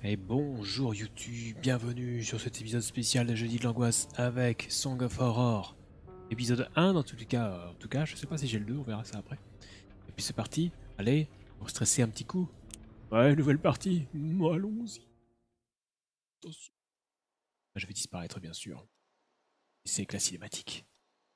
Et bonjour YouTube, bienvenue sur cet épisode spécial de Jeudi de l'Angoisse avec Song of Horror. Épisode 1 dans tous les cas, en tout cas, je sais pas si j'ai le 2, on verra ça après. Et puis c'est parti, allez, on va stresser un petit coup. Ouais, nouvelle partie, allons-y. Attention. Je vais disparaître bien sûr. Et c'est que la cinématique.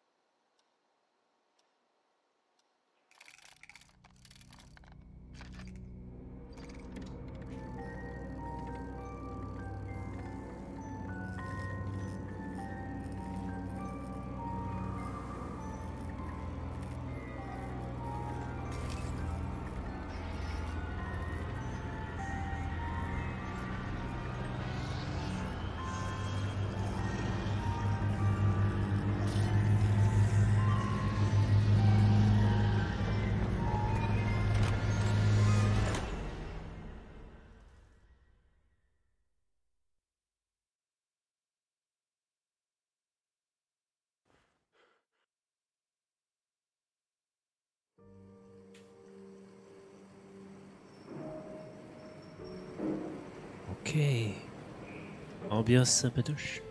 Ok. Ambiance sympatoche.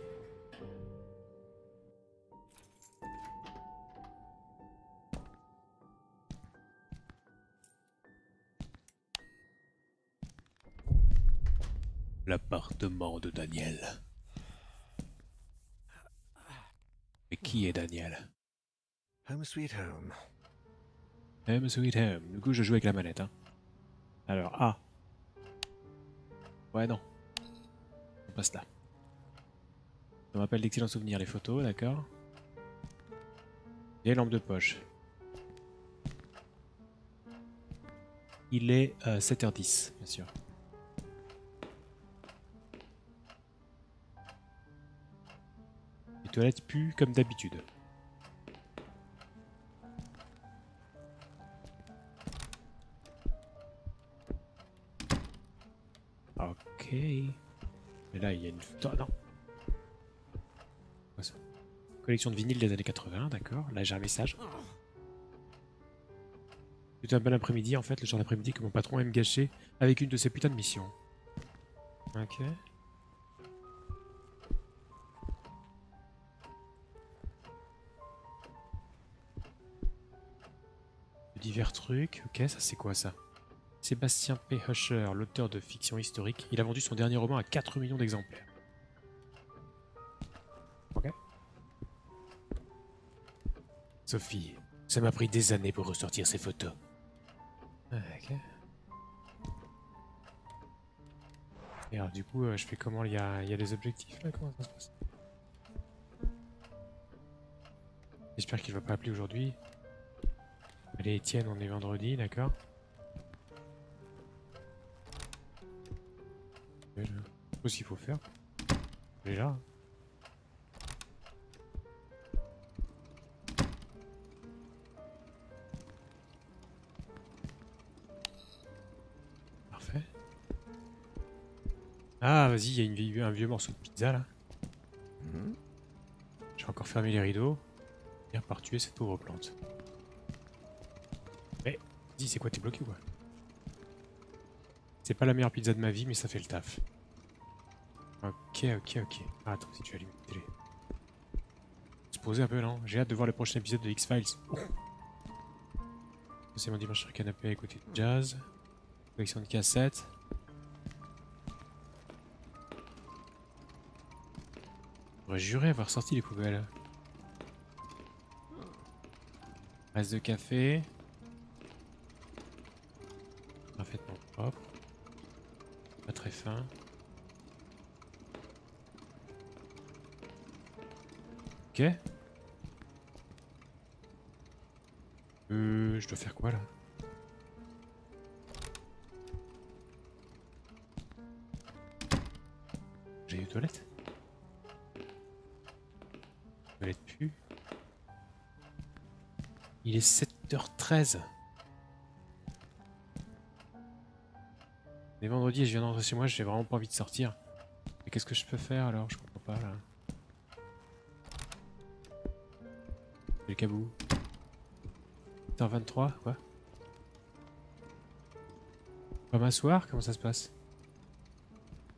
L'appartement de Daniel. Mais qui est Daniel? Home sweet home. Home Sweet Home. Du coup, je joue avec la manette. Hein. Alors, A. Ouais, non. On passe là. Ça me rappelle d'excellents souvenirs, les photos, d'accord. Et lampe de poche. Il est 7h10, bien sûr. Les toilettes puent comme d'habitude. Ok. Mais là, il y a une photo. Ah, non. Quoi ça? Collection de vinyles des années 80, d'accord. Là, j'ai un message. C'était un bel après-midi, en fait, le genre d'après-midi que mon patron aime gâcher avec une de ses putains de missions. Ok. Divers trucs. Ok, ça c'est quoi ça? Sébastien P. Huscher, l'auteur de fiction historique, il a vendu son dernier roman à 4 millions d'exemplaires. Ok. Sophie, ça m'a pris des années pour ressortir ces photos. Ok. Et alors du coup, je fais comment? Il y a des objectifs là? Comment ça se passe? J'espère qu'il va pas appeler aujourd'hui. Allez Étienne, on est vendredi, d'accord. Je sais pas ce qu'il faut faire. Déjà. Parfait. Ah, vas-y, il y a un vieux morceau de pizza là. J'ai encore fermé les rideaux. Bien par tuer cette pauvre plante. Mais, dis, c'est quoi, t'es bloqué ou quoi? C'est pas la meilleure pizza de ma vie, mais ça fait le taf. Ok. Ah, attends, si tu allumes la télé. Se poser un peu, non? J'ai hâte de voir le prochain épisode de X-Files. Oh. C'est mon dimanche sur le canapé à écouter du jazz. Collection de cassettes. J'aurais juré avoir sorti les poubelles. Reste de café. Parfaitement propre. Pas très fin. Ok. Je dois faire quoi là? J'ai aux toilettes? Toilette pu. Il est 7h13. Les vendredis, je viens d'entrer chez moi, j'ai vraiment pas envie de sortir. Mais qu'est-ce que je peux faire alors? Je comprends pas là. C'est le cabou. 7h23, quoi? Pas m'asseoir? Comment ça se passe?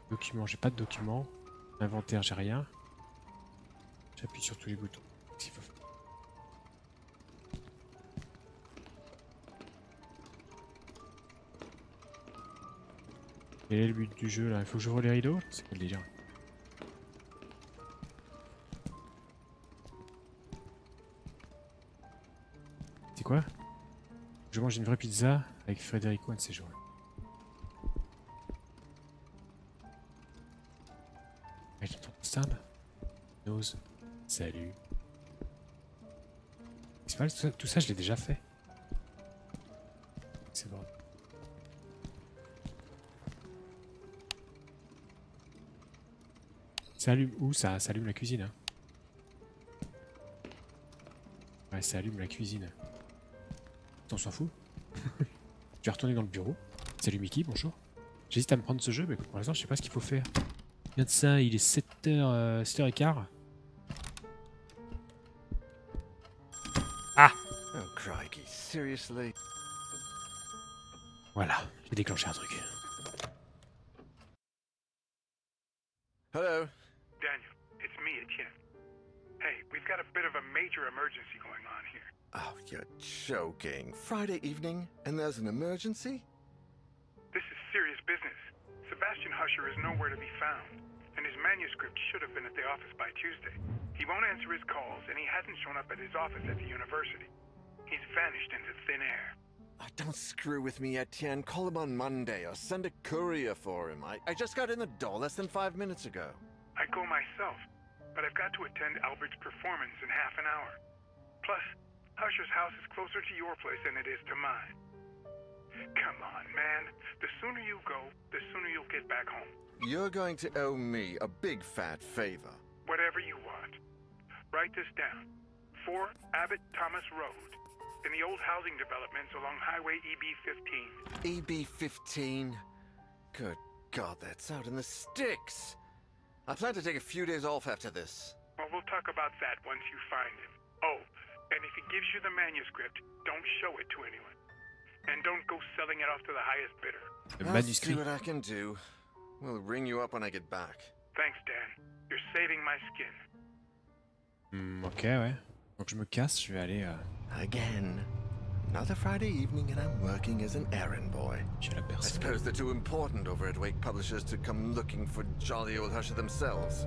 Documents, j'ai pas de documents. Inventaire, j'ai rien. J'appuie sur tous les boutons. Qu'est-ce qu'il faut faire? Quel est le but du jeu là? Il faut que j'ouvre les rideaux? C'est quoi le délire? C'est quoi? Je mange une vraie pizza avec Federico un de ces jours. J'entends Sam. Nose. Salut. C'est pas tout ça, je l'ai déjà fait. C'est bon. Ça allume où ça? Ça allume la cuisine. Hein. Ouais, ça allume la cuisine. On s'en fout. Je vais retourner dans le bureau. Salut Mickey, bonjour. J'hésite à me prendre ce jeu, mais pour l'instant, je sais pas ce qu'il faut faire. Regarde ça, il est 7h, 7h15. Ah! Oh, crikey, seriously? Voilà, j'ai déclenché un truc. Hello? Daniel, it's me, Etienne. Hey, we've got a bit of a major emergency going on here. Oh, you're joking. Friday evening, and there's an emergency? This is serious business. Sebastian Husher is nowhere to be found, and his manuscript should have been at the office by Tuesday. He won't answer his calls, and he hasn't shown up at his office at the university. He's vanished into thin air. Oh, don't screw with me, Etienne. Call him on Monday or send a courier for him. I just got in the door less than 5 minutes ago. I'd go myself, but I've got to attend Albert's performance in half an hour. Plus, Husher's house is closer to your place than it is to mine. Come on, man. The sooner you go, the sooner you'll get back home. You're going to owe me a big fat favor. Whatever you want. Write this down. 4 Abbott Thomas Road, in the old housing developments along Highway EB-15. EB-15? Good God, that's out in the sticks. I plan to take a few days off after this. Well, we'll talk about that once you find him. Oh, and if he gives you the manuscript, don't show it to anyone. And don't go selling it off to the highest bidder. Le I'll see manuscrit. what I can do. We'll ring you up when I get back. Thanks, Dan. You're saving my skin. Ok, ouais. Donc je me casse, je vais aller Again. Another Friday evening and I'm working as an errand boy. chez la I personne. suppose they're too important over at Wake Publishers to come looking for jolly old Husher themselves.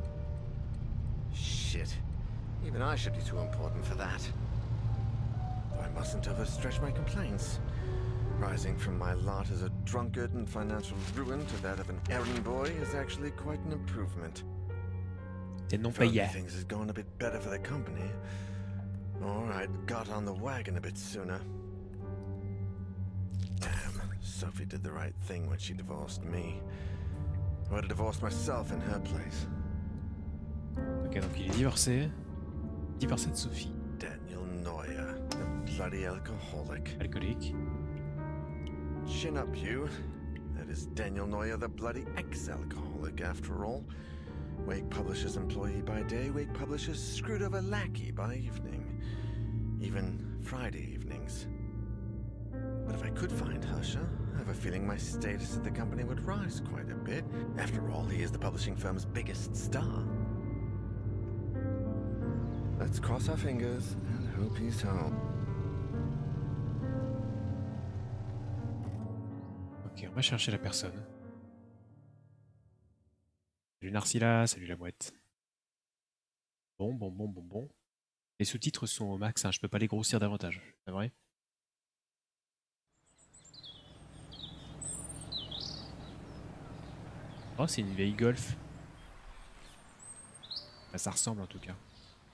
Shit. Even I should be too important for that. Though I mustn't overstretch my complaints. Rising from my lot as a drunkard and financial ruin to that of an errand boy is actually quite an improvement. C'est non If only payé. things had gone a bit better for the company, or I'd got on the wagon a bit sooner. Damn, Sophie did the right thing when she divorced me. I would have divorced myself in her place. Ok, donc il est divorcé. Divorcé de Sophie. Daniel Neuer, the bloody alcoholic. Alcoolique. Chin up, you. That is Daniel Neuer, the bloody ex-alcoholic, after all. Wake Publishers employee by day, Wake Publishers screwed over lackey by evening. Even Friday evenings. But if I could find Husher, I have a feeling my status at the company would rise quite a bit. After all, he is the publishing firm's biggest star. Let's cross our fingers and hope he's home. Ok, on va chercher la personne. Salut Narcilla, salut la mouette. Bon. Les sous-titres sont au max, hein, je peux pas les grossir davantage, c'est vrai? Oh, c'est une vieille Golf. Bah, ça ressemble en tout cas.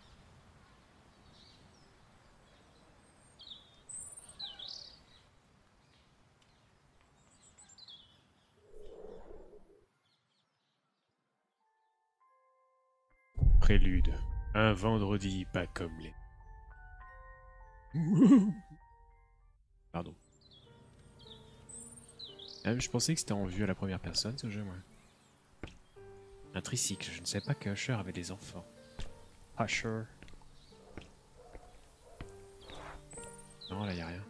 Prélude. Un vendredi pas comme les... Pardon. Je pensais que c'était en vue à la première personne ce jeu, moi. Un tricycle, je ne savais pas que Usher avait des enfants. Usher. Non, là y a rien.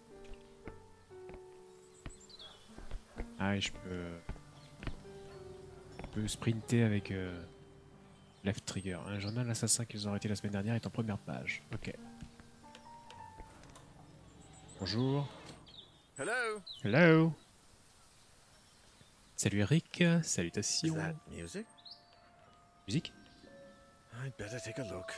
Ah oui, je peux... peux sprinter avec left trigger. Un journal assassin qu'ils ont arrêté la semaine dernière est en première page. Ok. Bonjour. Hello? Hello. Salut Eric, Is salutations. that music? Musique? I'd better take a look.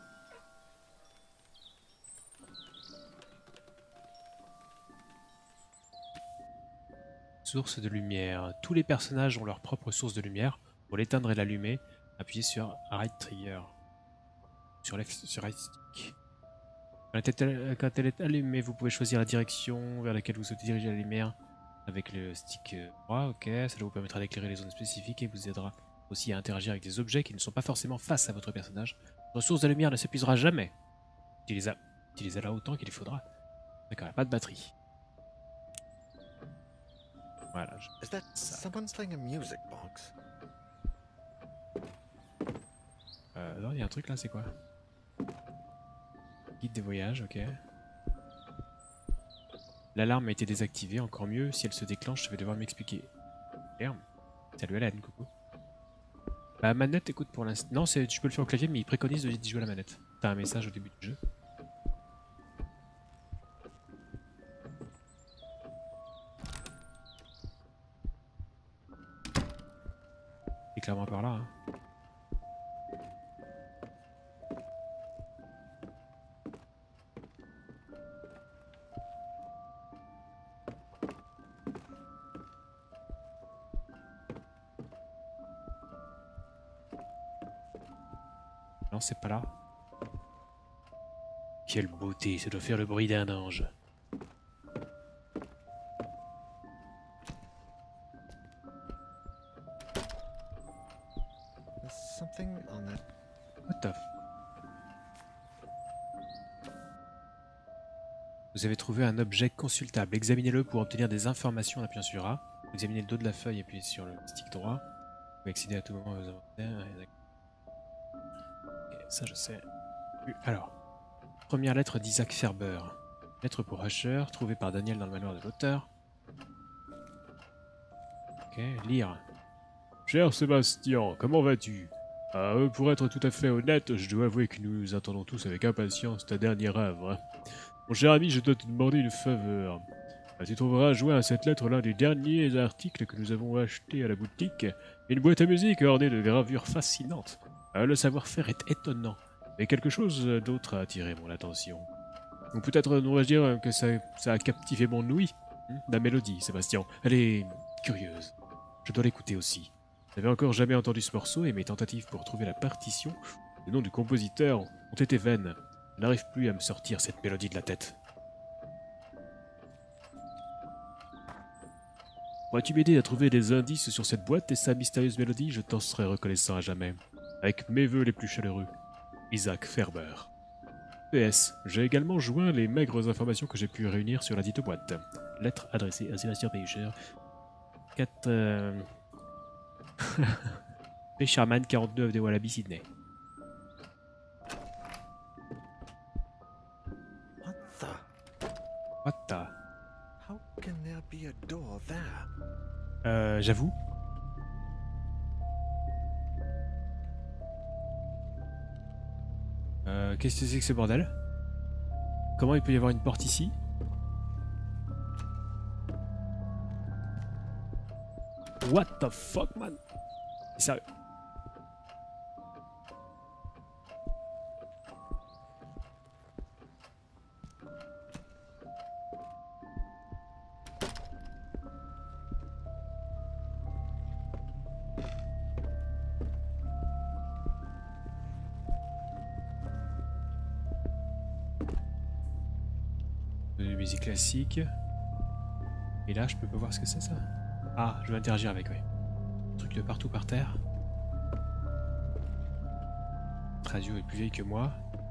Source de lumière. Tous les personnages ont leur propre source de lumière. Pour l'éteindre et l'allumer, appuyez sur right trigger. Sur right stick. Quand elle est allumée, vous pouvez choisir la direction vers laquelle vous souhaitez diriger la lumière avec le stick droit. Ok, cela vous permettra d'éclairer les zones spécifiques et vous aidera aussi à interagir avec des objets qui ne sont pas forcément face à votre personnage. Votre source de lumière ne s'épuisera jamais. Utilisez-la autant qu'il faudra. D'accord, il n'y a pas de batterie. Voilà. Is that someone playing a music box? Non, il y a un truc là, c'est quoi? Guide des voyages, ok. L'alarme a été désactivée, encore mieux. Si elle se déclenche, je vais devoir m'expliquer. Merde. Salut Alan, coucou. Bah, manette, écoute, pour l'instant. Non, tu peux le faire au clavier, mais il préconise d'y jouer à la manette. T'as un message au début du jeu. C'est clairement par là, hein. Non, c'est pas là. Quelle beauté, ça doit faire le bruit d'un ange. There's something on that. What the f... Vous avez trouvé un objet consultable. Examinez-le pour obtenir des informations en appuyant sur A. Examinez le dos de la feuille et appuyez sur le stick droit. Vous pouvez accéder à tout moment à vos inventaires. Ok, ça je sais. Alors, première lettre d'Isaac Ferber. Lettre pour Usher, trouvée par Daniel dans le manoir de l'auteur. Ok, lire. Cher Sébastien, comment vas-tu? Pour être tout à fait honnête, je dois avouer que nous attendons tous avec impatience ta dernière œuvre. Mon cher ami, je dois te demander une faveur. Tu trouveras joint à cette lettre l'un des derniers articles que nous avons achetés à la boutique, une boîte à musique ornée de gravures fascinantes. Le savoir-faire est étonnant, mais quelque chose d'autre a attiré mon attention. Ou peut-être devrais-je dire que ça a captivé mon ouïe. La mélodie, Sébastien, elle est curieuse. Je dois l'écouter aussi. Je n'avais encore jamais entendu ce morceau et mes tentatives pour trouver la partition, le nom du compositeur, ont été vaines. Je n'arrive plus à me sortir cette mélodie de la tête. Pourrais-tu m'aider à trouver des indices sur cette boîte et sa mystérieuse mélodie? Je t'en serai reconnaissant à jamais. Avec mes vœux les plus chaleureux. Isaac Ferber. PS. J'ai également joint les maigres informations que j'ai pu réunir sur la dite boîte. Lettre adressée à Sébastien Pêcheur. 4... Pêcherman 49 de Wallaby, Sydney. What the? What the... How can there be a door there? J'avoue. Qu'est-ce que c'est que ce bordel? Comment il peut y avoir une porte ici? What the fuck, man? Sérieux? De musique classique. Et là, je peux pas voir ce que c'est ça. Ah, je vais interagir avec, oui. Truc de partout par terre. Cette radio est plus vieille que moi.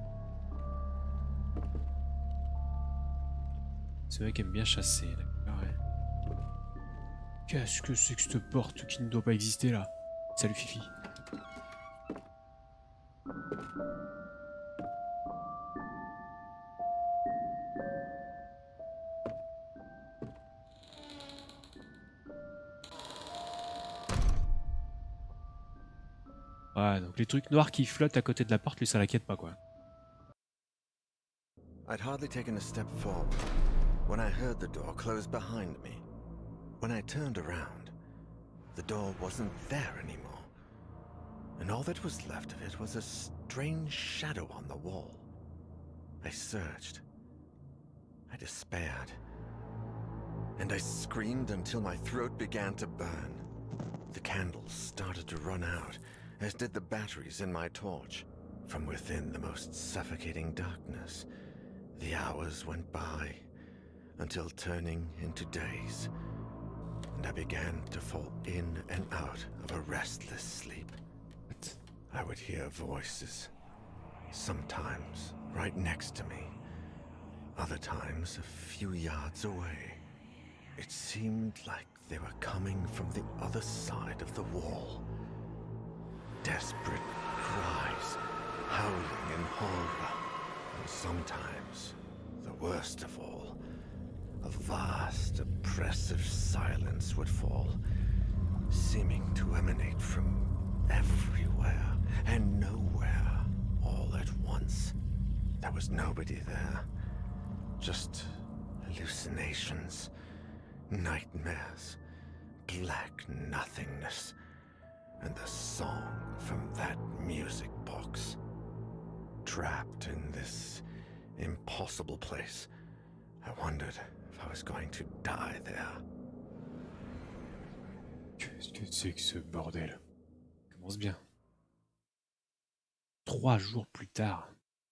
Ce mec aime bien chasser, d'accord, ouais. Qu'est-ce que c'est que cette porte qui ne doit pas exister là? Salut Fifi. Ouais, donc les trucs noirs qui flottent à côté de la porte, lui ça l'inquiète pas quoi. I'd hardly taken a step forward when I heard the door close behind me. When I turned around, the door wasn't there anymore, and all that was left of it was a strange shadow on the wall. I searched. I despaired. And I screamed until my throat began to burn. The candles started to run out, as did the batteries in my torch. From within the most suffocating darkness, the hours went by, until turning into days, and I began to fall in and out of a restless sleep. I would hear voices, sometimes right next to me, other times a few yards away. It seemed like they were coming from the other side of the wall. Desperate cries, howling in horror, and sometimes, the worst of all, a vast, oppressive silence would fall, seeming to emanate from everywhere and nowhere all at once. There was nobody there, just hallucinations, nightmares, black nothingness, and the song from that music box. Trapped in this impossible place, I wondered if I was going to die there. Qu'est-ce que c'est que ce bordel? Commence bien. 3 jours plus tard.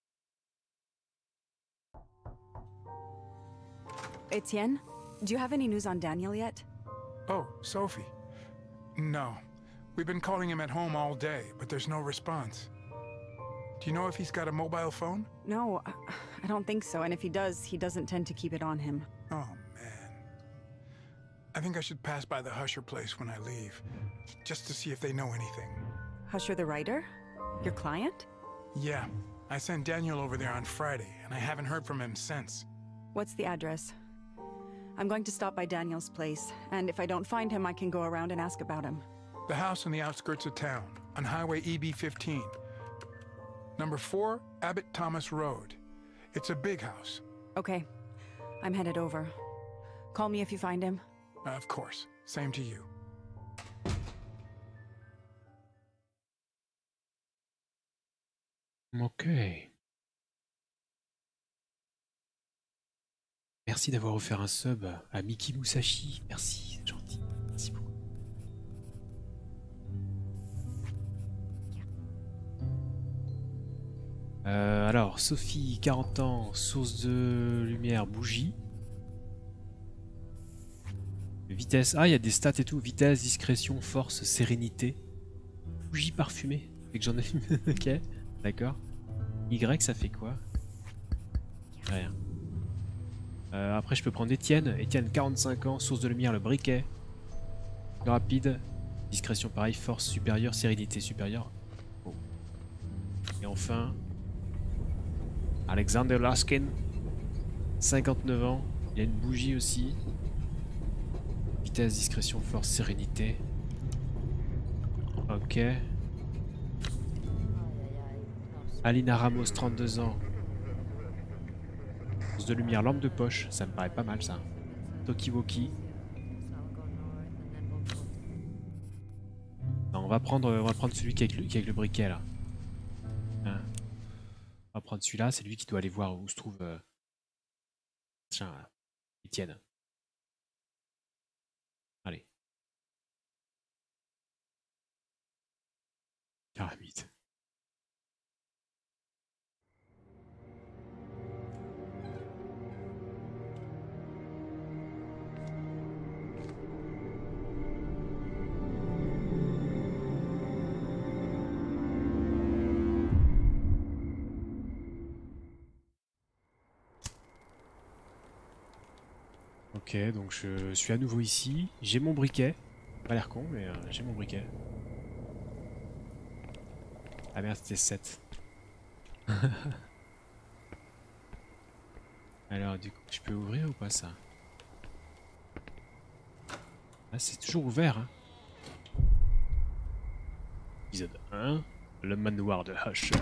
Etienne, do you have any news on Daniel yet? Oh, Sophie. No. We've been calling him at home all day, but there's no response. Do you know if he's got a mobile phone? No, I don't think so, and if he does, he doesn't tend to keep it on him. Oh, man. I think I should pass by the Husher place when I leave, just to see if they know anything. Husher the writer? Your client? Yeah. I sent Daniel over there on Friday, and I haven't heard from him since. What's the address? I'm going to stop by Daniel's place, and if I don't find him, I can go around and ask about him. The house on the outskirts of town, on Highway EB-15. Number 4, Abbott Thomas Road. It's a big house. Okay. I'm headed over. Call me if you find him. Of course. Same to you. Ok. Merci d'avoir offert un sub à Miki Musashi. Merci, c'est gentil. Merci beaucoup. Alors, Sophie, 40 ans, source de lumière, bougie. Vitesse, ah, il y a des stats et tout. Vitesse, discrétion, force, sérénité. Bougie parfumée. Fait que j'en ai une. Ok, d'accord. Y, ça fait quoi? Rien. Après, je peux prendre Etienne. Etienne, 45 ans, source de lumière, le briquet. Rapide. Discrétion, pareil. Force supérieure, sérénité supérieure. Bon. Et enfin, Alexander Laskin, 59 ans. Il y a une bougie aussi. Vitesse, discrétion, force, sérénité. Ok. Alina Ramos, 32 ans. Source de lumière, lampe de poche. Ça me paraît pas mal ça. Tokiwoki. Non, on va prendre celui qui est avec le briquet là. Hein. On va prendre celui-là, c'est lui qui doit aller voir où se trouve tiens, Etienne. Allez. Pyramide. Ok, donc je suis à nouveau ici. J'ai mon briquet. Pas l'air con, mais j'ai mon briquet. Ah merde, c'était 7. Alors, du coup, je peux ouvrir ou pas ça? Ah, c'est toujours ouvert, hein. Épisode 1. Le manoir de Usher.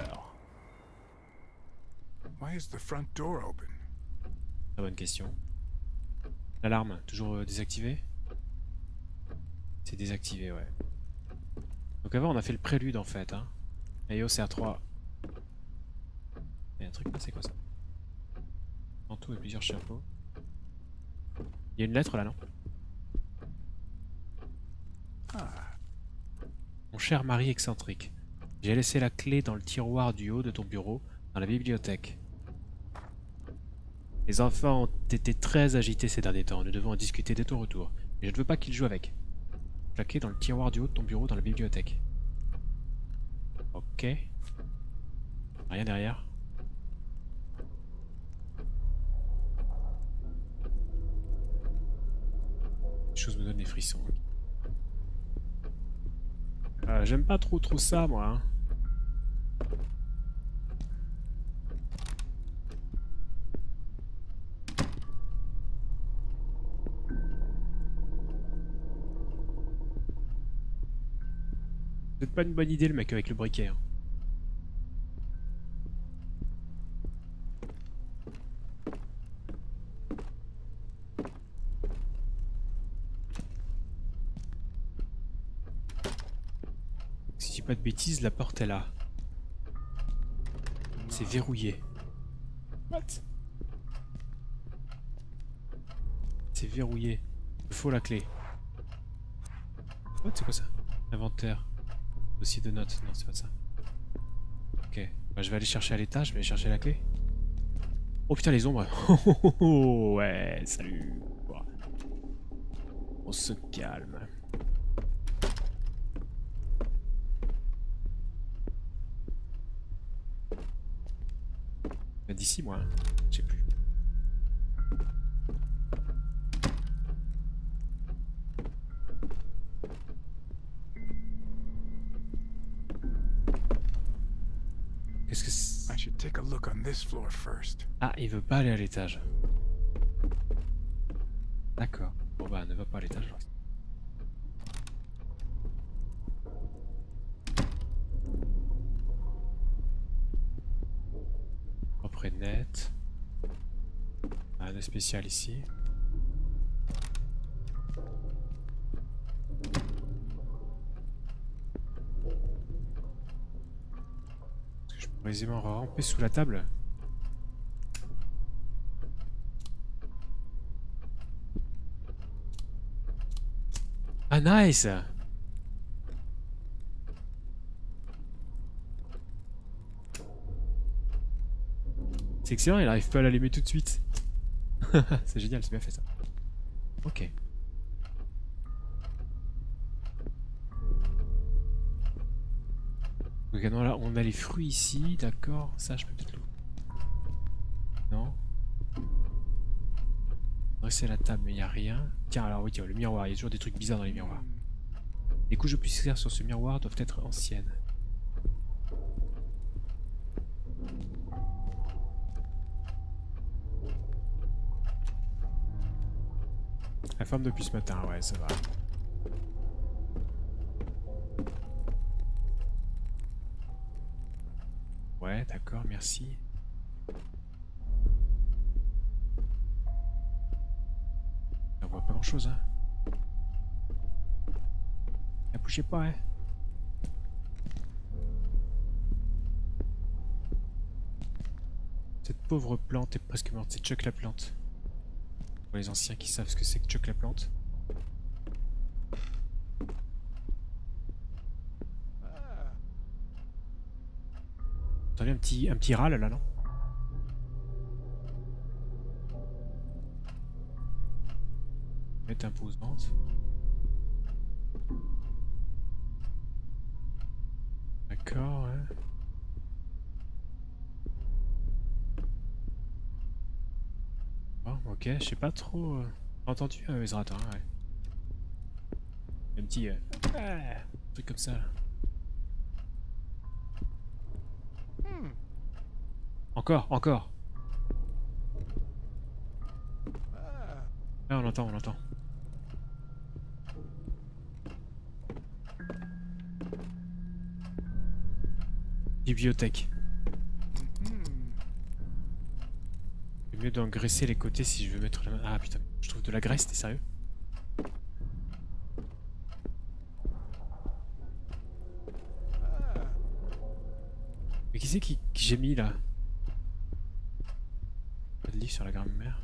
Why is the front door open? Très bonne question. L'alarme, toujours désactivée? C'est désactivé, ouais. Donc avant, on a fait le prélude en fait. Hein. Et OCR3. Il y a un truc là, c'est quoi ça? Manteau et plusieurs chapeaux. Il y a une lettre là, non? Ah, Mon cher mari excentrique, j'ai laissé la clé dans le tiroir du haut de ton bureau, dans la bibliothèque. Les enfants ont été très agités ces derniers temps, nous devons en discuter dès ton retour. Et je ne veux pas qu'ils jouent avec. La clé dans le tiroir du haut de ton bureau, dans la bibliothèque. Ok. Rien derrière. Les choses me donnent des frissons. J'aime pas trop ça, moi. Hein. C'est pas une bonne idée le mec avec le briquet. Hein. Si je dis pas de bêtises, la porte est là. C'est verrouillé. What? C'est verrouillé. Il faut la clé. What? C'est quoi ça? Inventaire. Dossier de notes. Non, c'est pas ça. Ok. Bah, je vais aller chercher à l'étage. Je vais aller chercher la clé. Oh putain, les ombres. Oh, ouais, salut. On se calme. D'ici, moi. Hein. Je sais plus. Qu'est-ce que c'est? I should take a look on this floor first. Ah, il veut pas aller à l'étage. D'accord. Bon bah, ne va pas à l'étage. Propre et net. Rien de spécial ici. Est-ce que je pourrais aisément ramper sous la table? Ah nice! C'est excellent, il arrive pas à l'allumer tout de suite. C'est génial, c'est bien fait ça. Ok. Donc non, là, on a les fruits ici, d'accord. Ça, je peux peut-être l'ouvrir. Non. Dresser la table, mais il n'y a rien. Tiens, alors oui, tiens, le miroir, il y a toujours des trucs bizarres dans les miroirs. Les couches de poussière sur ce miroir doivent être anciennes. La forme depuis ce matin, ouais, ça va. Ouais, d'accord, merci. On voit pas grand chose, hein. Ne bougez pas, hein. Cette pauvre plante est presque morte, c'est Chuck la plante. Pour les anciens qui savent ce que c'est que Chuck la plante. Vous entendez un petit râle là, non? Mettre imposante. D'accord, ouais. Ok, je sais pas trop entendu Ezra, hein, ouais. Un petit truc comme ça. Là. Encore. Là, on l'entend. Bibliothèque. C'est mieux d'engraisser les côtés si je veux mettre la main. Ah putain, je trouve de la graisse, t'es sérieux? Mais qui c'est qui j'ai mis là? Pas de livre sur la grammaire.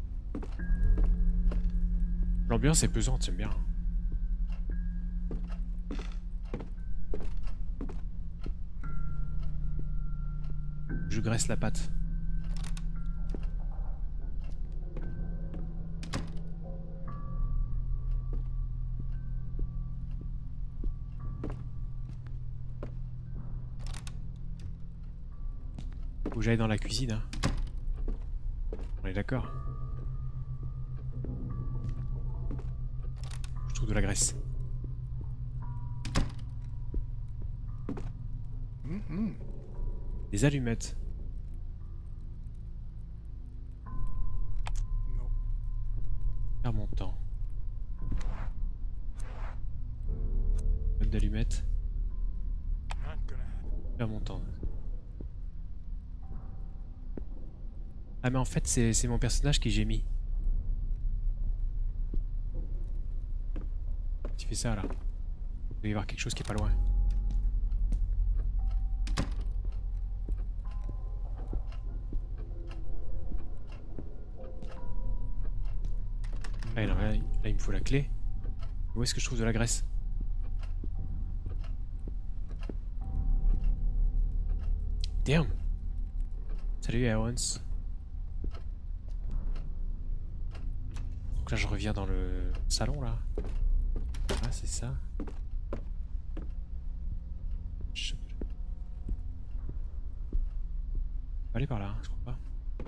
L'ambiance est pesante, j'aime bien. Je graisse la pâte. Faut que j'aille dans la cuisine, hein. On est d'accord? Je trouve de la graisse. Des allumettes. Faire mon temps. Même d'allumettes. Faire mon temps. Ah mais en fait c'est mon personnage qui j'ai mis. Tu fais ça là. Il doit y avoir quelque chose qui est pas loin. Ah, là, il me faut la clé. Où est-ce que je trouve de la graisse? Damn. Salut Aarons. Donc là je reviens dans le salon là. Ah c'est ça. Je peux aller par là, hein, je crois pas.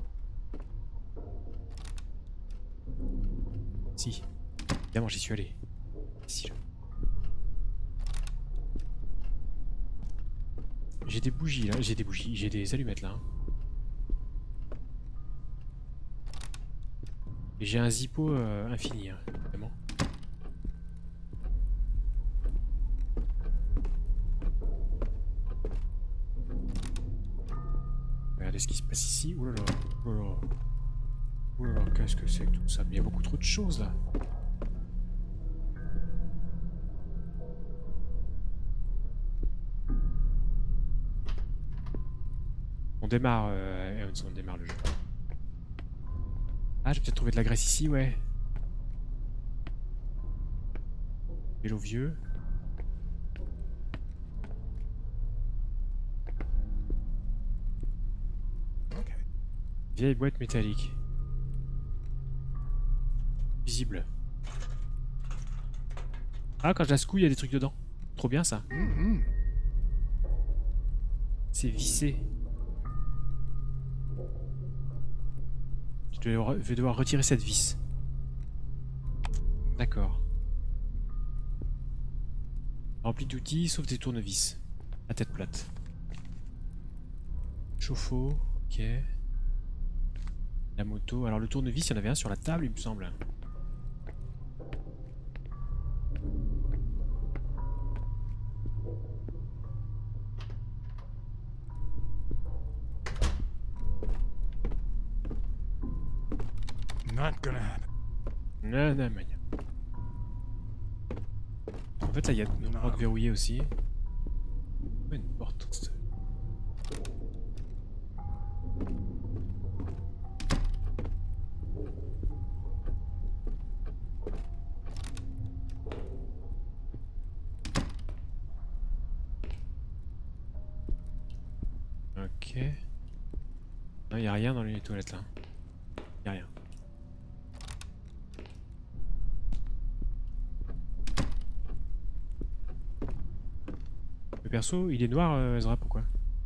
Si. Évidemment j'y suis allé. Ici là. J'ai des bougies là, j'ai des allumettes là. Hein. Et j'ai un zippo infini, hein, évidemment. Regardez ce qui se passe ici. Ouh là là, ouh là là. Ouh là là, qu'est-ce que c'est que tout ça? Mais il y a beaucoup trop de choses là. On démarre, on démarre le jeu. Ah, j'ai peut-être trouvé de la graisse ici, ouais. Vélo vieux. Okay. Vieille boîte métallique. Visible. Ah, quand je la secoue, il y a des trucs dedans. Trop bien ça. C'est vissé. Je vais devoir retirer cette vis. D'accord. Rempli d'outils, sauf des tournevis. À tête plate. Chauffe-eau, ok. La moto. Alors le tournevis, il y en avait un sur la table, il me semble. Not gonna happen. Non, non, mais... En fait, là, il y a une porte verrouillée aussi. Une porte. Ok. Non, il n'y a rien dans les toilettes là. Il n'y a rien. Le perso, il est noir, Ezra, pourquoi?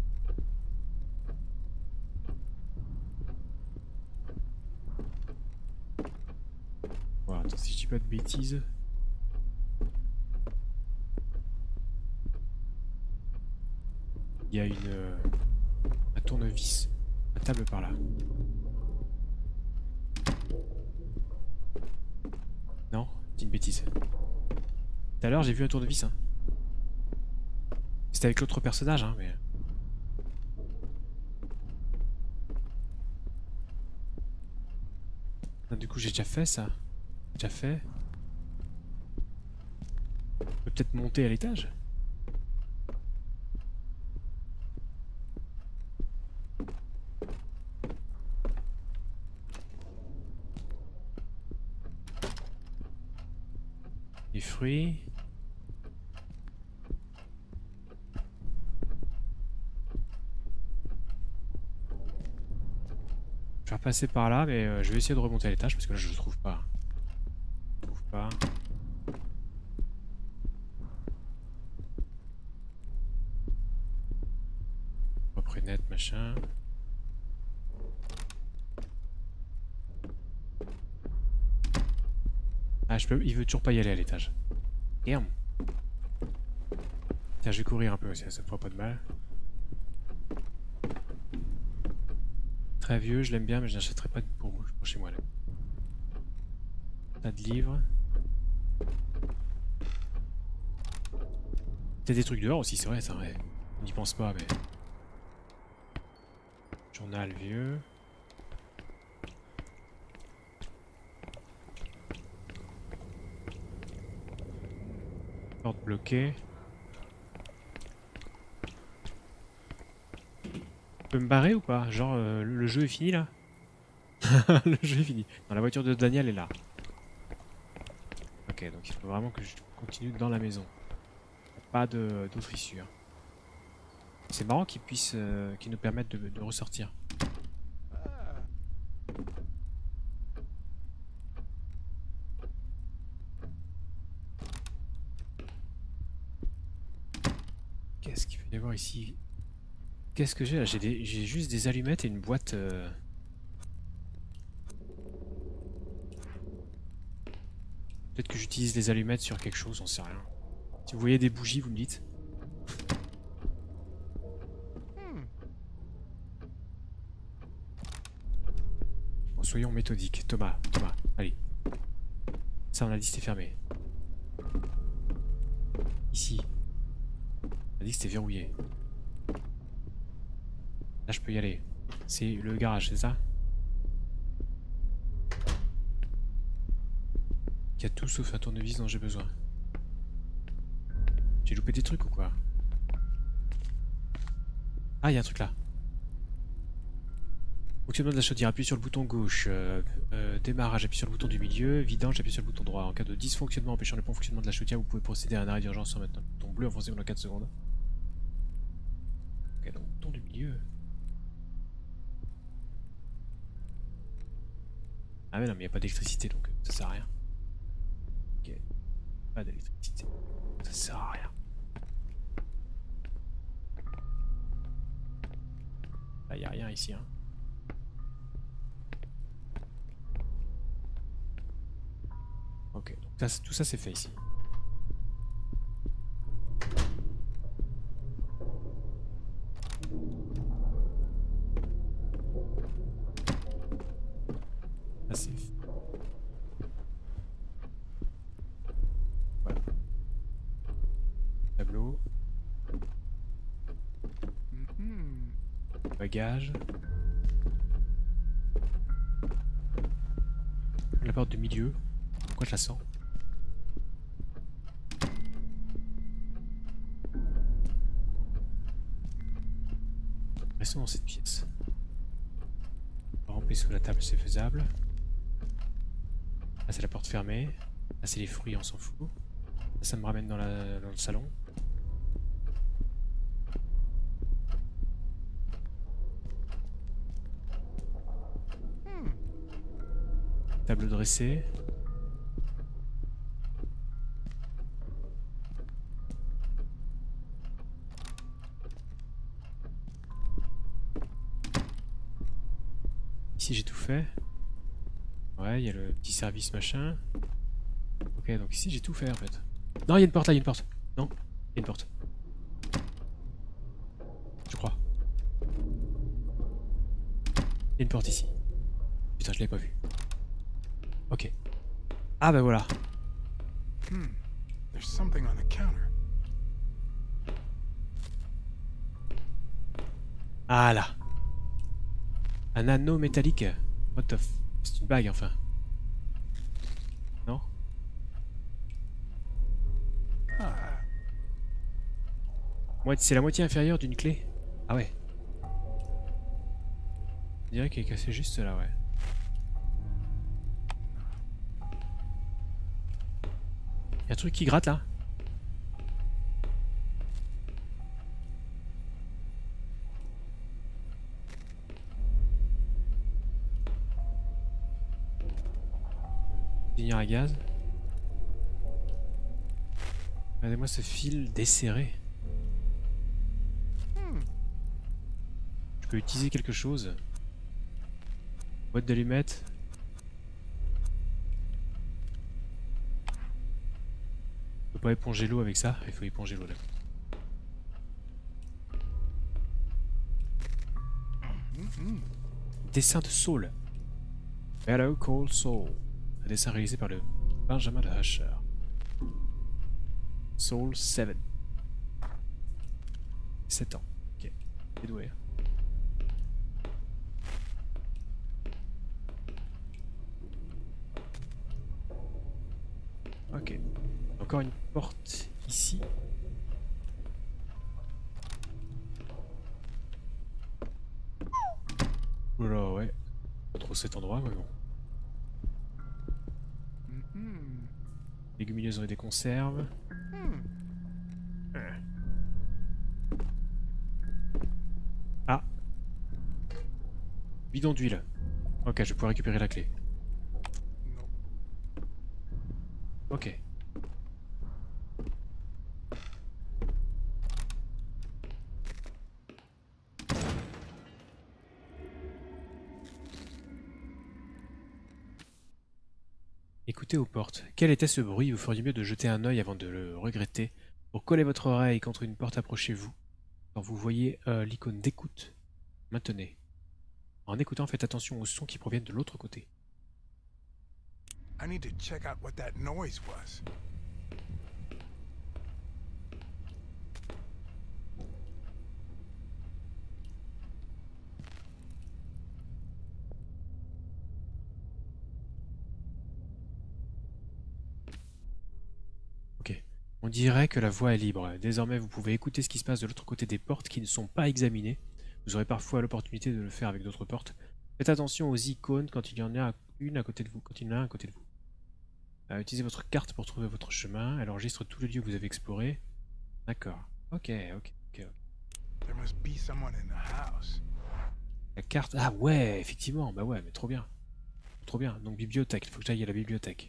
Bon, attends, si je dis pas de bêtises. Il y a un tournevis. La table par là. Non, c'est une bêtise. Tout à l'heure, j'ai vu un tournevis, hein. C'était avec l'autre personnage, hein, mais... Du coup j'ai déjà fait ça. Déjà fait. Je peux peut-être monter à l'étage. Les fruits. Je vais repasser par là, mais je vais essayer de remonter à l'étage parce que là je le trouve pas. Je le trouve pas. Propre et net, machin. Ah, il veut toujours pas y aller à l'étage. Merde. Tiens, je vais courir un peu aussi, ça me fera pas de mal. Très vieux, je l'aime bien, mais je n'achèterai pas pour chez moi là. Tas de livres. Peut-être des trucs dehors aussi, c'est vrai, c'est vrai. On n'y pense pas, mais. Journal vieux. Porte bloquée. Je peux me barrer ou pas? Genre le jeu est fini là? Le jeu est fini. Non, la voiture de Daniel est là. Ok, donc il faut vraiment que je continue dans la maison. Pas d'autre issue. Hein. C'est marrant qu'ils puissent, qu'ils nous permettent de ressortir. Qu'est-ce qu'il peut y avoir ici? Qu'est-ce que j'ai là? J'ai juste des allumettes et une boîte. Peut-être que j'utilise les allumettes sur quelque chose, j'en sais rien. Si vous voyez des bougies, vous me dites. Bon, soyons méthodiques. Thomas, allez. Ça, on a dit c'était fermé. Ici. On a dit que c'était verrouillé. Là, je peux y aller. C'est le garage, c'est ça? Il y a tout sauf un tournevis dont j'ai besoin. J'ai loupé des trucs ou quoi? Ah, il y a un truc là. Fonctionnement de la chaudière, appuie sur le bouton gauche. Démarrage, appuie sur le bouton du milieu. Vidange, appuie sur le bouton droit. En cas de dysfonctionnement empêchant le bon fonctionnement de la chaudière, vous pouvez procéder à un arrêt d'urgence en mettant le bouton bleu enfoncé pendant 4 secondes. Ok, donc bouton du milieu. Ah mais non, mais il n'y a pas d'électricité, donc ça sert à rien. Ok. Pas d'électricité. Ça sert à rien. Là, il n'y a rien ici, hein. Ok, donc ça, tout ça c'est fait ici. Ça c'est fait. Voilà. Tableau. Bagage. La porte du milieu. Pourquoi je la sens? Restons dans cette pièce. Ramper sous la table, c'est faisable. Là, c'est la porte fermée. Là, c'est les fruits, on s'en fout. Là, ça me ramène dans le salon. Table dressée. Ici j'ai tout fait. Ouais, il y a le petit service machin. Ok, donc ici j'ai tout fait en fait. Non, il y a une porte là, il y a une porte. Non, il y a une porte. Je crois. Il y a une porte ici. Putain, je l'avais pas vu. Ok. Ah bah voilà. There's something on the counter. Ah là. Un anneau métallique. What the f... C'est une bague enfin. C'est la moitié inférieure d'une clé. Ah ouais. On dirait qu'elle est cassée juste là, ouais. Il y a un truc qui gratte là. Lumière à gaz. Regardez-moi ce fil desserré. Je peux utiliser quelque chose. Boîte d'allumettes. On peut pas éponger l'eau avec ça. Il faut éponger l'eau là. Dessin de Saul. Hello Call Saul. Un dessin réalisé par le Benjamin de Usher. Soul 7. 7 ans. Ok. C'est doué. Ok. Encore une porte ici. Oula, ouais. Pas trop cet endroit, mais bon. Légumineuses et des conserves. Ah. Bidon d'huile. Ok, je peux récupérer la clé. Ok. Écoutez aux portes. Quel était ce bruit? Vous feriez mieux de jeter un œil avant de le regretter. Pour coller votre oreille contre une porte, approchez-vous. Quand vous voyez l'icône d'écoute, maintenez. En écoutant, faites attention aux sons qui proviennent de l'autre côté. I need to check out what that noise was. Ok. On dirait que la voie est libre. Désormais, vous pouvez écouter ce qui se passe de l'autre côté des portes qui ne sont pas examinées. Vous aurez parfois l'opportunité de le faire avec d'autres portes. Faites attention aux icônes quand il y en a une à côté de vous. Quand il y en a un à côté de vous. Utilisez votre carte pour trouver votre chemin. Elle enregistre tous les lieux que vous avez explorés. D'accord. Ok. There must be someone in the house. La carte. Ah ouais, effectivement. Bah ouais, mais trop bien. Trop bien. Donc bibliothèque. Il faut que j'aille à la bibliothèque.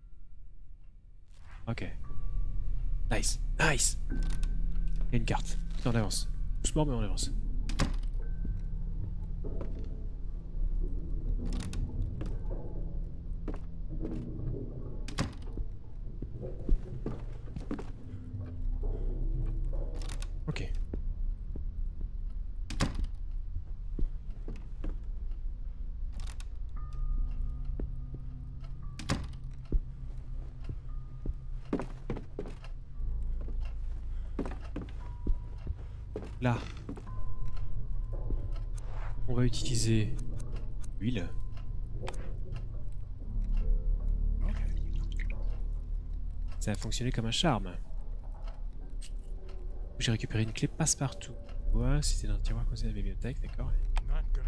Ok. Nice. Nice. Il y a une carte. On avance. Doucement, mais on avance. Ok. Là. On va utiliser l'huile. Ça a fonctionné comme un charme. J'ai récupéré une clé passe-partout. Ouais, c'était dans le tiroir conseil de la bibliothèque, d'accord. Not gonna.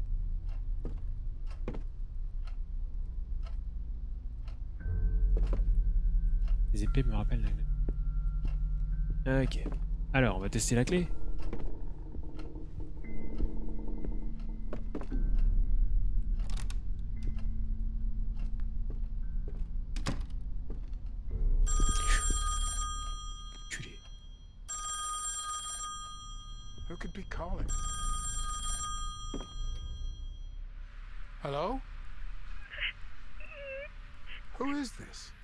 Les épées me rappellent la... Ok. Alors, on va tester la clé. Culé. Who could be calling? Hello? Who is this?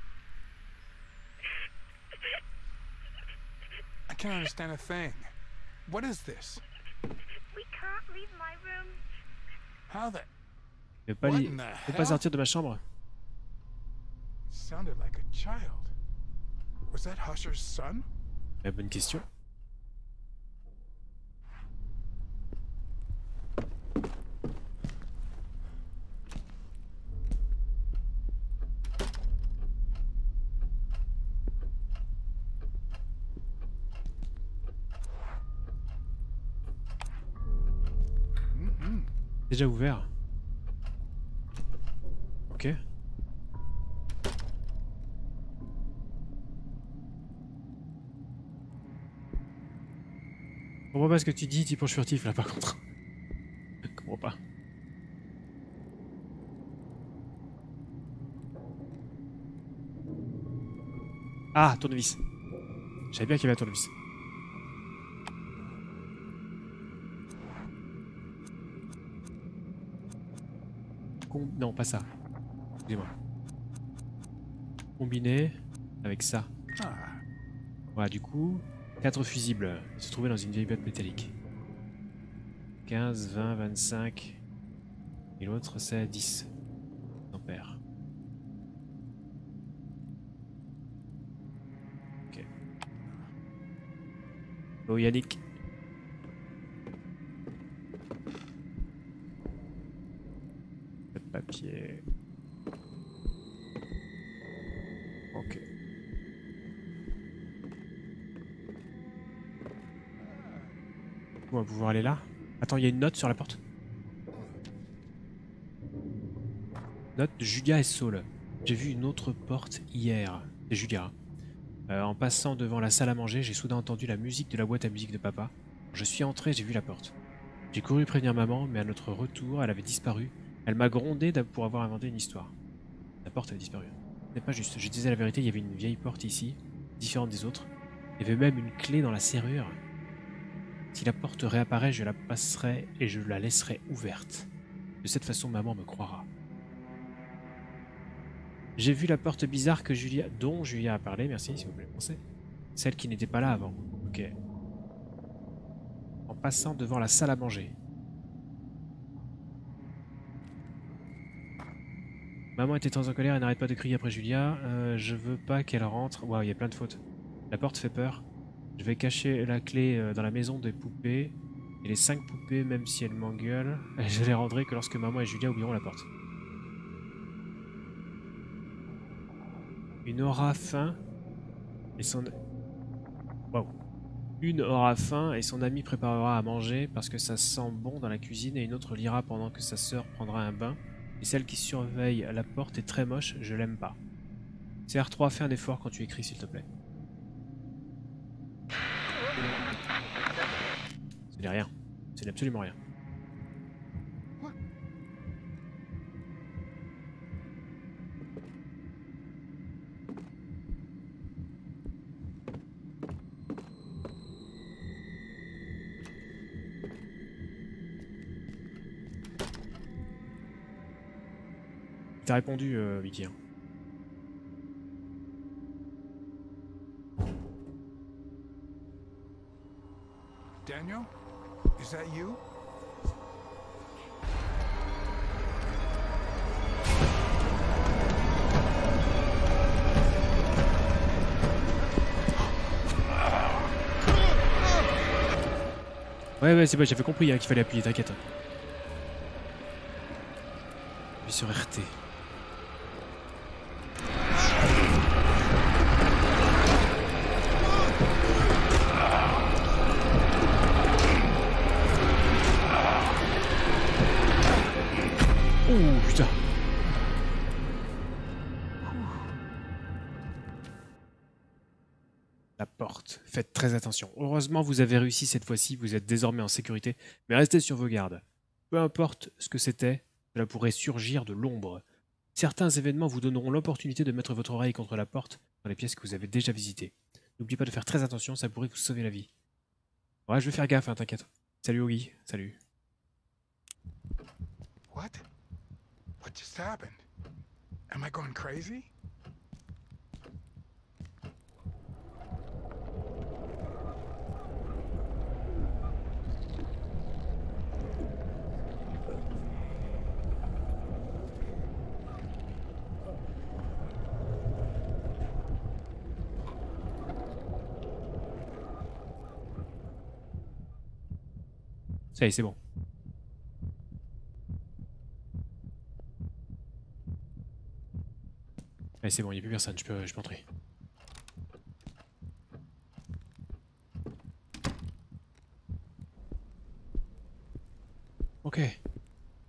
I can't understand a thing. What is this? We can't leave my room. How the... Je peux What in the pas hell? sortir de ma chambre. Sounded like a child. Was that Husher's son? Bonne question. Déjà ouvert. Ok. Je comprends pas ce que tu dis, tu penches furtif là par contre. Je comprends pas. Ah, tournevis. Je savais bien qu'il y avait un tournevis. Non, pas ça. Excusez-moi. Combiner avec ça. Voilà, du coup, 4 fusibles se trouvaient dans une vieille boîte métallique. 15, 20, 25. Et l'autre, c'est 10 ampères. Ok. Oh, Yannick. Pas de papier. Ok. On va pouvoir aller là. Attends, il y a une note sur la porte. Note de Julia et Saul. J'ai vu une autre porte hier. C'est Julia. En passant devant la salle à manger, j'ai soudain entendu la musique de la boîte à musique de papa. Je suis entré, j'ai vu la porte. J'ai couru prévenir maman, mais à notre retour, elle avait disparu. Elle m'a grondé pour avoir inventé une histoire. La porte avait disparu. Ce n'est pas juste. Je disais la vérité, il y avait une vieille porte ici, différente des autres. Il y avait même une clé dans la serrure. Si la porte réapparaît, je la passerai et je la laisserai ouverte. De cette façon, maman me croira. J'ai vu la porte bizarre dont Julia a parlé, merci s'il vous plaît, pensez. Celle qui n'était pas là avant. Ok. En passant devant la salle à manger. Maman était très en colère et n'arrête pas de crier après Julia. Je veux pas qu'elle rentre. Waouh, il y a plein de fautes. La porte fait peur. Je vais cacher la clé dans la maison des poupées. Et les 5 poupées, même si elles m'engueulent, je les rendrai que lorsque maman et Julia oublieront la porte. Une aura faim et son... Waouh. Une aura faim et son ami préparera à manger parce que ça sent bon dans la cuisine et une autre lira pendant que sa sœur prendra un bain. Et celle qui surveille la porte est très moche, je l'aime pas. CR3, fais un effort quand tu écris s'il te plaît. Ce n'est rien. Ce n'est absolument rien. T'as répondu, Vicky. Hein. Daniel? Is that you? Ouais, c'est bon, j'avais compris hein, qu'il fallait appuyer, t'inquiète. Appuie sur RT. Oh putain. La porte. Faites très attention. Heureusement, vous avez réussi cette fois-ci, vous êtes désormais en sécurité, mais restez sur vos gardes. Peu importe ce que c'était, cela pourrait surgir de l'ombre. Certains événements vous donneront l'opportunité de mettre votre oreille contre la porte dans les pièces que vous avez déjà visitées. N'oubliez pas de faire très attention, ça pourrait vous sauver la vie. Ouais, je vais faire gaffe, hein, t'inquiète. Salut Ogi, salut. What? What just happened? Am I going crazy? Ça y est, c'est bon. Allez, c'est bon, il n'y a plus personne, je peux entrer. Ok.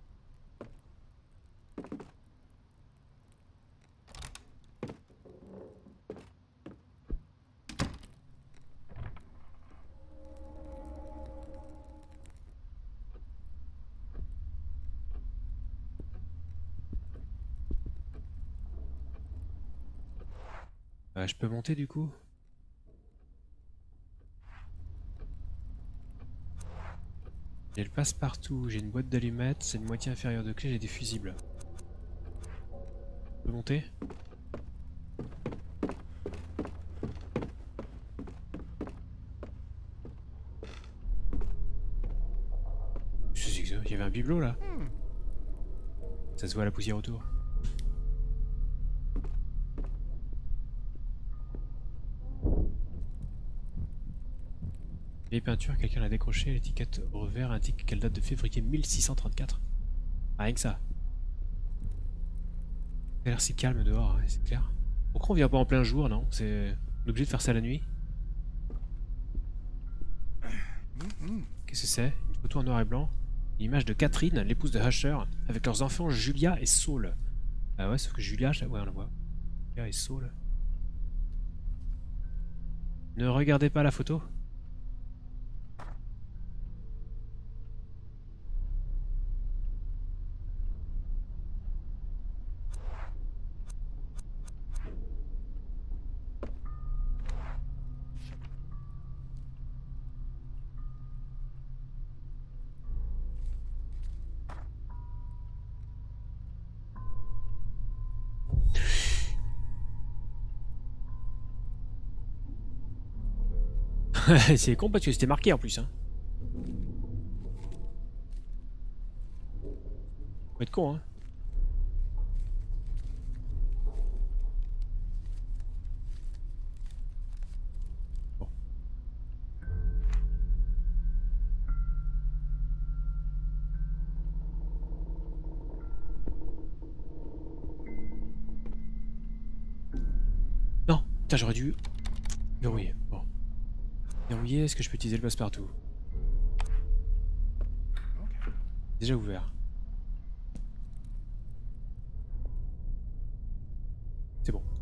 Je peux monter du coup? J'ai le passe-partout, j'ai une boîte d'allumettes, c'est une moitié inférieure de clé, j'ai des fusibles. Je peux monter? C'est que ça? Il y avait un bibelot là? Ça se voit la poussière autour. Les peintures, quelqu'un l'a décroché, l'étiquette au revers indique qu'elle date de février 1634. Ah, rien que ça. Ça a l'air si calme dehors, hein, c'est clair. Pourquoi on vient pas en plein jour, non? On est obligé de faire ça la nuit? Qu'est-ce que c'est? Une photo en noir et blanc. Une image de Catherine, l'épouse de Usher, avec leurs enfants Julia et Saul. Ah ouais, sauf que Julia, ouais, on la voit. Julia et Saul. Ne regardez pas la photo. C'est con parce que c'était marqué en plus. Hein. Faut être con, hein. Bon. Non, putain, j'aurais dû verrouiller. Bon. Verrouiller, est-ce que je peux utiliser le passe-partout? Déjà ouvert. C'est bon.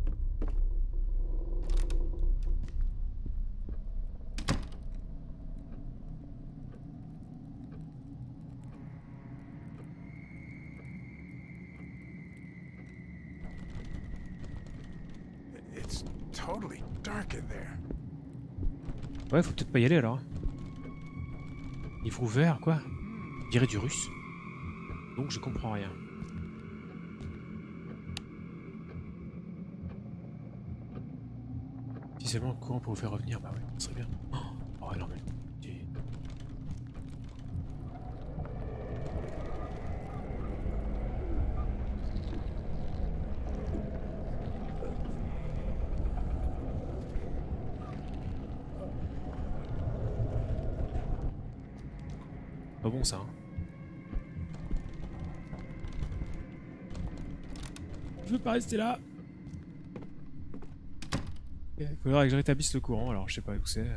It's totally dark in there. Ouais, faut peut-être pas y aller alors. Livre ouvert, quoi? Je dirais du russe. Donc je comprends rien. Si seulement le courant pour vous faire revenir, bah ouais, ça serait bien. Oh non mais... Pas bon ça, hein. Je veux pas rester là. Il faudrait que je rétablisse le courant, alors je sais pas où c'est.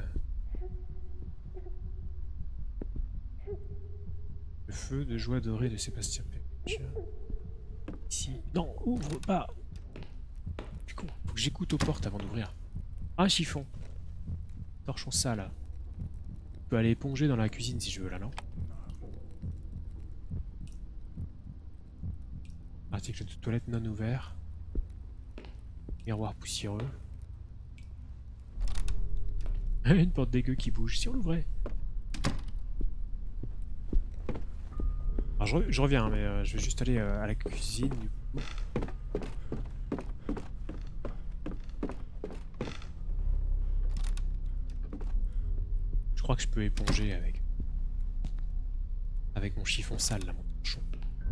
Le feu de joie dorée de Sébastien Page. Ici. Non, ouvre pas. Du coup, faut que j'écoute aux portes avant d'ouvrir. Un chiffon. Torchon sale. Je peux aller éponger dans la cuisine si je veux là, non? Article de toilette non ouvert. Miroir poussiéreux. Une porte dégueu qui bouge. Si on l'ouvrait. Alors je reviens, mais je vais juste aller à la cuisine du coup. Je crois que je peux éponger avec mon chiffon sale là, mon torchon.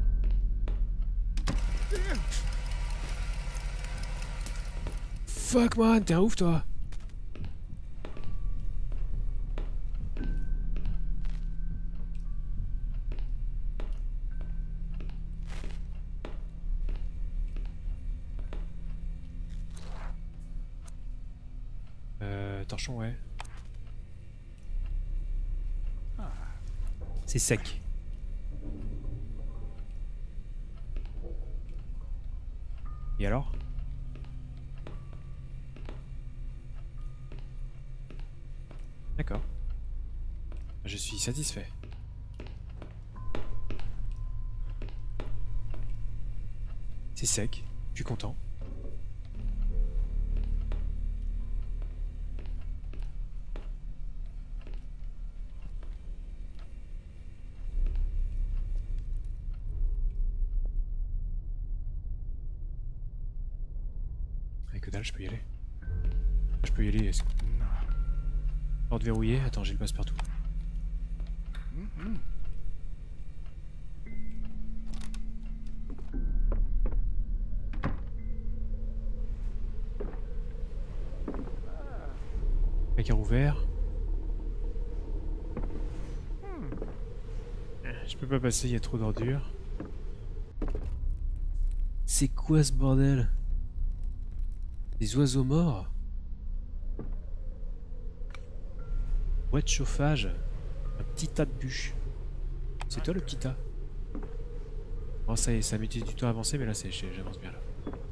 Fuck man, t'es un ouf toi. Torchon, ouais. C'est sec. Et alors? D'accord. Je suis satisfait. C'est sec. Je suis content. Et que dalle, je peux y aller. Je peux y aller. Porte verrouillée. Attends, j'ai le passe-partout. Placard ouvert. Je peux pas passer, il y a trop d'ordures. C'est quoi ce bordel? Des oiseaux morts? Boîte de chauffage. Un petit tas de bûches. C'est toi le petit tas? Bon ça y est, ça a mis du temps à avancer, mais là j'avance bien là.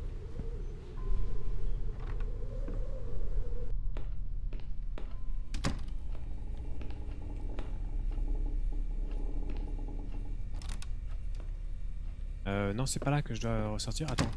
Non, c'est pas là que je dois ressortir. Attends.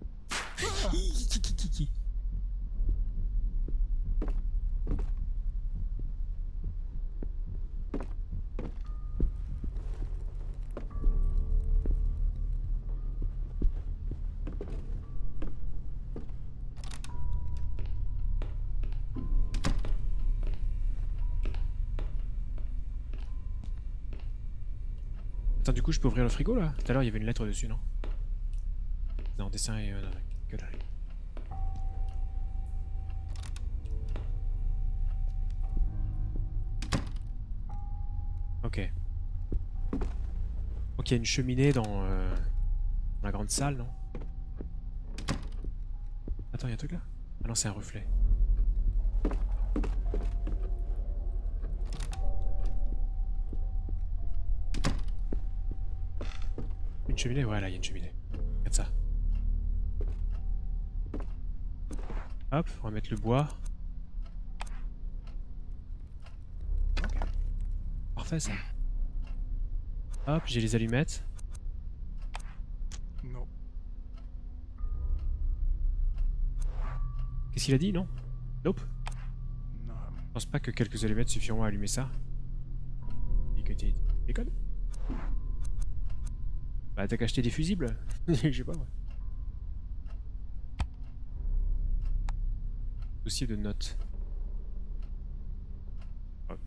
Attends, du coup, je peux ouvrir le frigo là? Tout à l'heure, il y avait une lettre dessus, non? Non, dessin et... non, que dalle. Ok. Ok, il y a une cheminée dans la grande salle, non? Attends, il y a un truc là? Ah non, c'est un reflet. Une cheminée? Ouais, là, il y a une cheminée. Regarde ça. Hop, on va mettre le bois. Parfait ça. Hop, j'ai les allumettes. Non. Qu'est-ce qu'il a dit, non? Nope. Non. Je pense pas que quelques allumettes suffiront à allumer ça. Et que tu déconnes? Bah t'as qu'à acheter des fusibles. Je sais pas moi. Dossier de notes. Hop.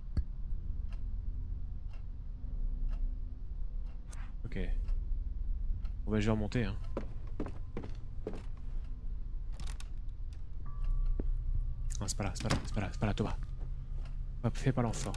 Ok. Bon bah je vais remonter hein. Non c'est pas là, c'est pas là, c'est pas là, c'est pas là Thomas. Hop, fais pas l'enfant.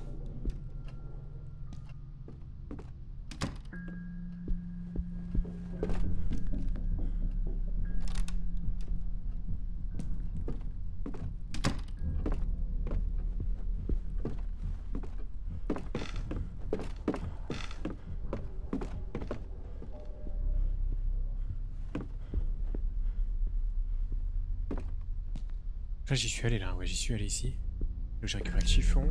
Là j'y suis allé là, ouais j'y suis allé ici. Donc j'ai récupéré le chiffon.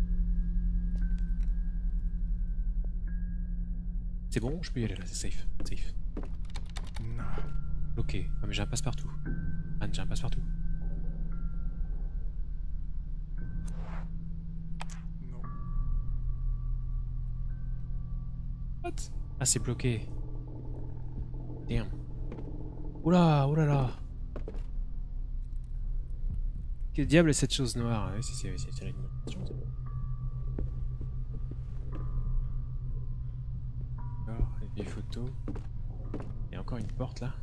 C'est bon, je peux y aller là, c'est safe. Safe. Non. Ok, ah, mais j'ai un passe-partout. Ah, j'ai un passe-partout. Non. What? Ah c'est bloqué. Damn. Oula, oulala. Que diable est cette chose noire? Ah, oui, c'est la chose. D'accord, les vieilles photos. Il y a encore une porte là.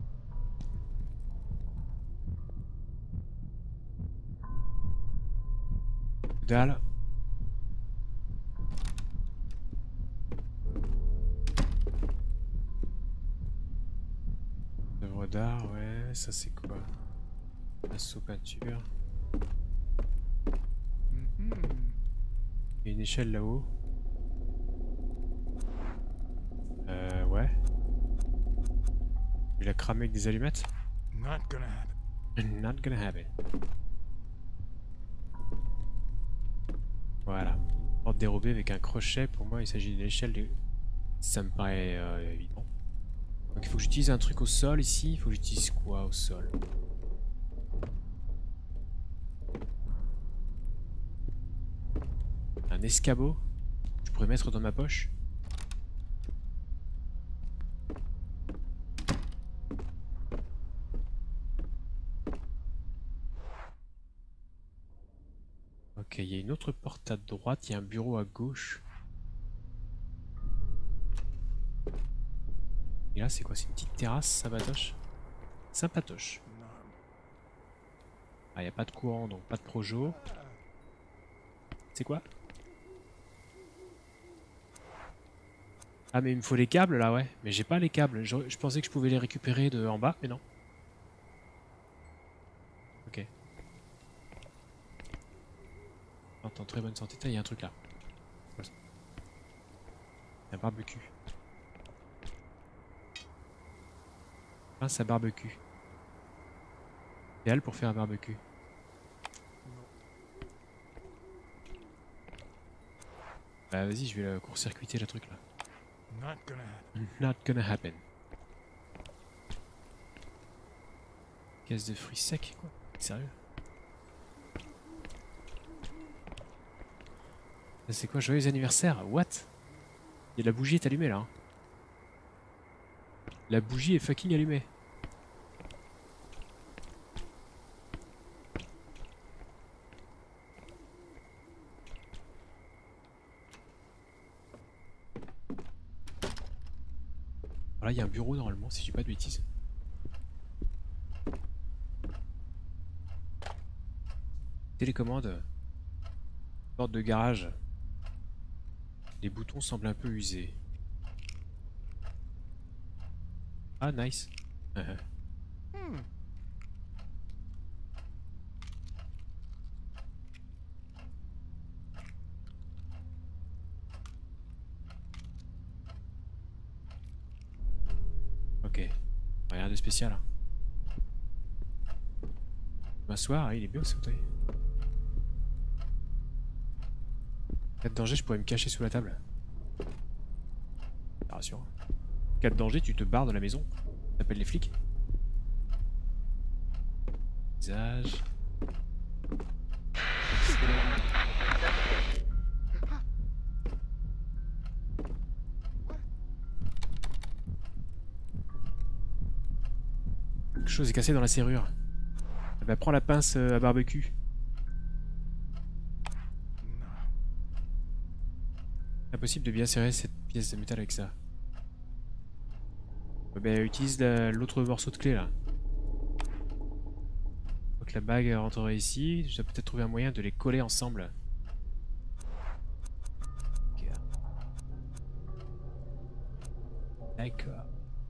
Dalle. Œuvre d'art, ouais, ça c'est quoi? Assaut peinture. Il y a une échelle là-haut. Ouais. Il a cramé avec des allumettes. Not gonna happen. Not gonna happen. Voilà. Porte dérobée avec un crochet. Pour moi, il s'agit d'une échelle de... Ça me paraît évident. Donc il faut que j'utilise un truc au sol ici. Il faut que j'utilise quoi au sol? Un escabeau? Je pourrais mettre dans ma poche? Ok, il y a une autre porte à droite, il y a un bureau à gauche. Et là, c'est quoi? C'est une petite terrasse, sympatoche. Sympatoche. Ah, il n'y a pas de courant, donc pas de projo. C'est quoi? Ah, mais il me faut les câbles là, ouais. Mais j'ai pas les câbles. Je pensais que je pouvais les récupérer de en bas, mais non. Ok. En très bonne santé. Il y a un truc là. Il y a un barbecue. Pince à barbecue. Idéal pour faire un barbecue. Bah vas-y, je vais court-circuiter le truc là. Not gonna happen. Caisse de fruits secs, quoi. Sérieux? C'est quoi, joyeux anniversaire? What? Et la bougie est allumée là. Hein. La bougie est fucking allumée. Voilà, il y a un bureau normalement, si je dis pas de bêtises. Télécommande. Porte de garage. Les boutons semblent un peu usés. Ah, nice. Ok. Rien de spécial. Hein. M'asseoir, il est bien ce fauteuil. Cas de danger, je pourrais me cacher sous la table. C'est rassurant. Cas de danger, tu te barres de la maison. T'appelles les flics. Visage. Quelque chose est cassé dans la serrure. Eh ben, prends la pince à barbecue. Impossible de bien serrer cette pièce de métal avec ça. Ben, utilise l'autre morceau de clé là. Faut que la bague rentrerait ici. Je dois peut-être trouver un moyen de les coller ensemble. Okay. D'accord.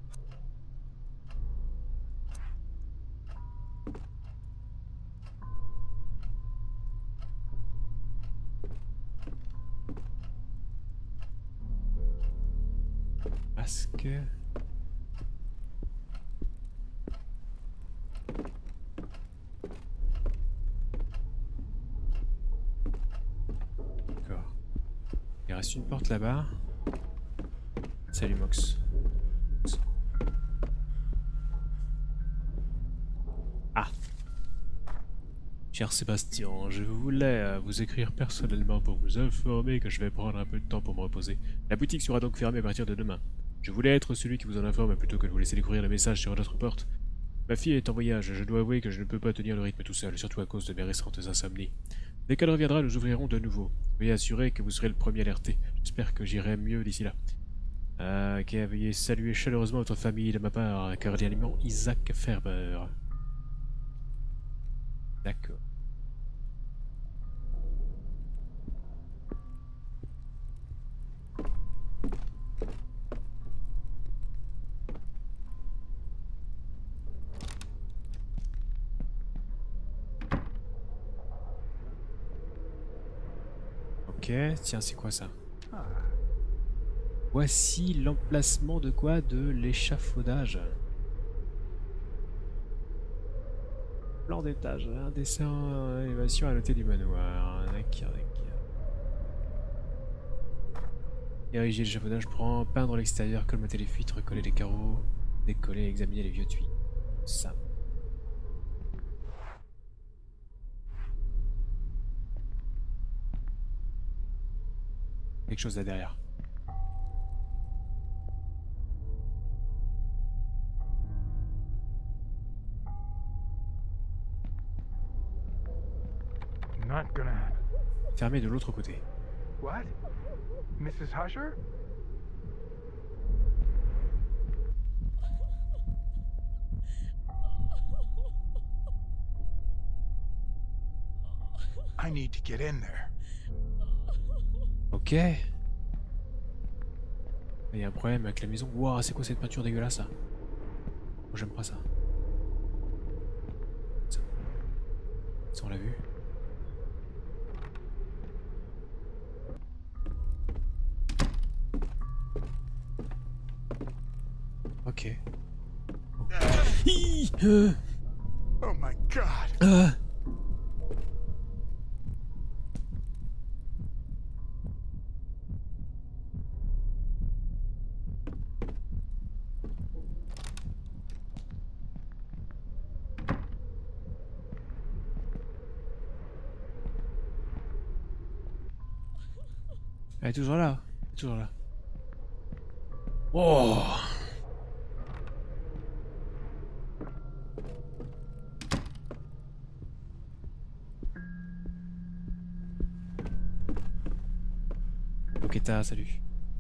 Masque. D'accord. Il reste une porte là-bas. Salut Mox. Ah. Cher Sébastien, je voulais vous écrire personnellement pour vous informer que je vais prendre un peu de temps pour me reposer. La boutique sera donc fermée à partir de demain. Je voulais être celui qui vous en informe plutôt que de vous laisser découvrir le message sur notre porte. Ma fille est en voyage, je dois avouer que je ne peux pas tenir le rythme tout seul, surtout à cause de mes récentes insomnies. Dès qu'elle reviendra, nous ouvrirons de nouveau. Veuillez assurer que vous serez le premier alerté. J'espère que j'irai mieux d'ici là. Ok, veuillez saluer chaleureusement votre famille de ma part, cordialement Isaac Ferber. D'accord. Ok, tiens, c'est quoi ça? Voici l'emplacement de quoi? De l'échafaudage. Plan d'étage, un dessin, élévation à noter du manoir. D'accord. Ériger l'échafaudage, prend, peindre l'extérieur, colmater les fuites, recoller les carreaux, décoller, examiner les vieux tuyaux. Ça. Quelque chose là derrière. Not gonna happen. Fermé de l'autre côté. What? Mrs. Husher? I need to get in there. Ok. Il y a un problème avec la maison. Waouh, c'est quoi cette peinture dégueulasse là? Oh, j'aime pas ça. Ça, on l'a vu. Ok. Hi, Oh my god. Elle est toujours là. Elle est toujours là. Oh. Ok, salut.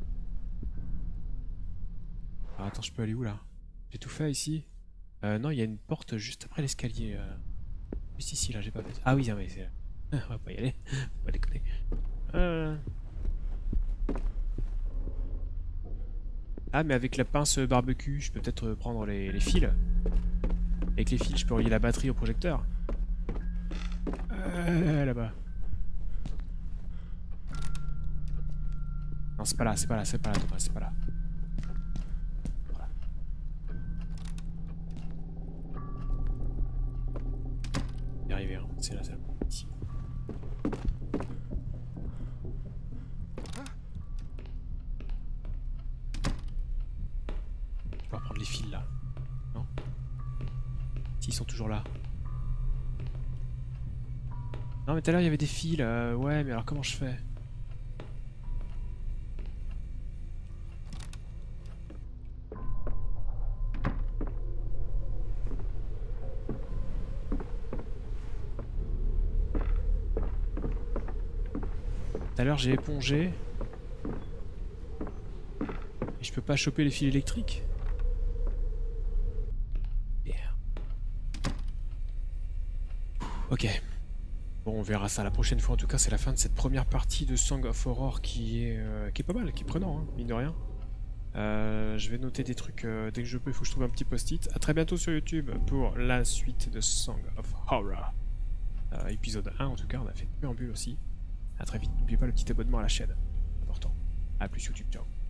Alors, attends, je peux aller où là? J'ai tout fait ici. Non, il y a une porte juste après l'escalier. Juste ici, là, j'ai pas fait. Ah oui, mais c'est... On va pas y aller. Faut pas déconner. Ah, mais avec la pince barbecue, je peux peut-être prendre les fils. Avec les fils, je peux relier la batterie au projecteur. Là-bas. Non, c'est pas là, Thomas, c'est pas là. Voilà. Y arriver, hein. C'est là, ici. Je peux reprendre les fils là. Non? S'ils sont toujours là. Non, mais tout à l'heure il y avait des fils. Ouais, mais alors comment je fais? Tout à l'heure j'ai épongé. Et je peux pas choper les fils électriques. Yeah. Ok. Bon, on verra ça la prochaine fois. En tout cas, c'est la fin de cette première partie de Song of Horror qui est pas mal, qui est prenant, hein, mine de rien. Je vais noter des trucs dès que je peux. Il faut que je trouve un petit post-it. A très bientôt sur YouTube pour la suite de Song of Horror. Épisode 1, en tout cas, on a fait une préambule aussi. A très vite. N'oubliez pas le petit abonnement à la chaîne. Important. A plus YouTube. Ciao.